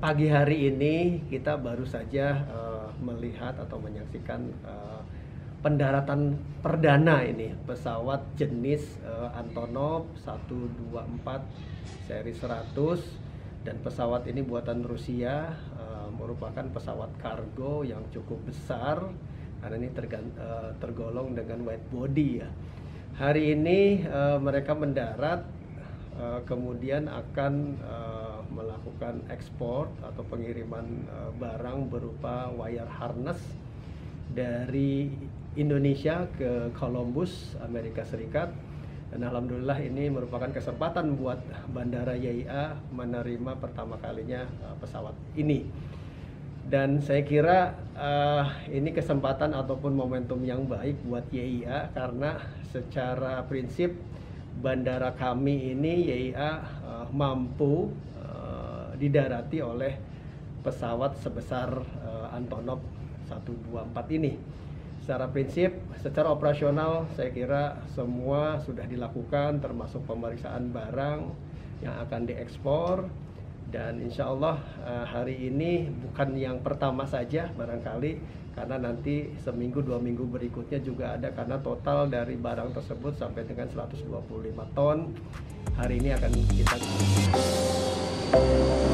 pagi hari ini kita baru saja melihat atau menyaksikan pendaratan perdana ini pesawat jenis Antonov 124 seri 100, dan pesawat ini buatan Rusia, merupakan pesawat kargo yang cukup besar karena ini tergolong dengan wide body ya. Hari ini mereka mendarat, kemudian akan melakukan ekspor atau pengiriman barang berupa wire harness dari Indonesia ke Columbus, Amerika Serikat. Dan alhamdulillah ini merupakan kesempatan buat Bandara YIA menerima pertama kalinya pesawat ini. Dan saya kira ini kesempatan ataupun momentum yang baik buat YIA, karena secara prinsip bandara kami ini YIA mampu didarati oleh pesawat sebesar Antonov 124 ini. Secara prinsip, secara operasional saya kira semua sudah dilakukan, termasuk pemeriksaan barang yang akan diekspor. Dan insya Allah hari ini bukan yang pertama saja barangkali, karena nanti seminggu 2 minggu berikutnya juga ada, karena total dari barang tersebut sampai dengan 125 ton hari ini akan kita